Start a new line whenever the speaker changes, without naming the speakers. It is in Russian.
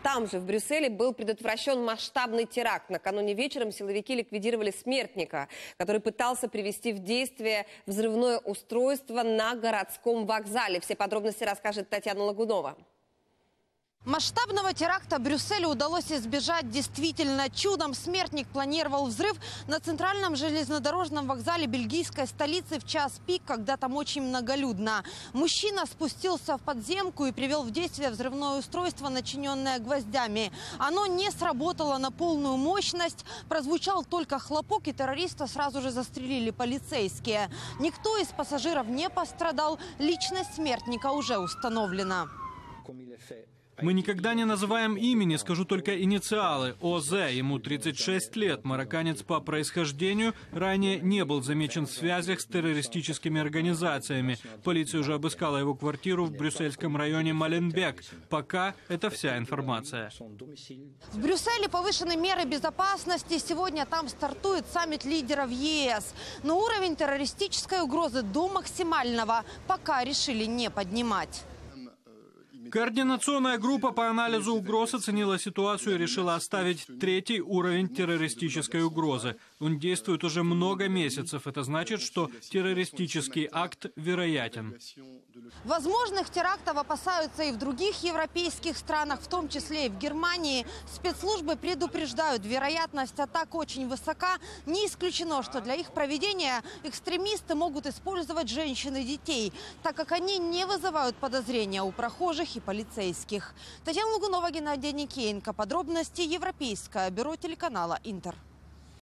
там же, в Брюсселе, был предотвращен масштабный теракт. Накануне вечером силовики ликвидировали смертника, который пытался привести в действие взрывное устройство на городском вокзале. Все подробности расскажет Татьяна Лагунова.
Масштабного теракта Брюсселю удалось избежать действительно чудом. Смертник планировал взрыв на центральном железнодорожном вокзале бельгийской столицы в час пик, когда там очень многолюдно. Мужчина спустился в подземку и привел в действие взрывное устройство, начиненное гвоздями. Оно не сработало на полную мощность. Прозвучал только хлопок, и террориста сразу же застрелили полицейские. Никто из пассажиров не пострадал. Личность смертника уже установлена.
Мы никогда не называем имени, скажу только инициалы. ОЗ, ему 36 лет, марокканец по происхождению, ранее не был замечен в связях с террористическими организациями. Полиция уже обыскала его квартиру в брюссельском районе Маленбек. Пока это вся информация.
В Брюсселе повышены меры безопасности. Сегодня там стартует саммит лидеров ЕС. Но уровень террористической угрозы до максимального пока решили не поднимать.
Координационная группа по анализу угроз оценила ситуацию и решила оставить 3-й уровень террористической угрозы. Он действует уже много месяцев. Это значит, что террористический акт вероятен.
Возможных терактов опасаются и в других европейских странах, в том числе и в Германии. Спецслужбы предупреждают, вероятность атак очень высока. Не исключено, что для их проведения экстремисты могут использовать женщин и детей, так как они не вызывают подозрения у прохожих и полицейских. Татьяна Лагунова, Геннадий Никеенко. Подробности Европейское бюро телеканала «Интер».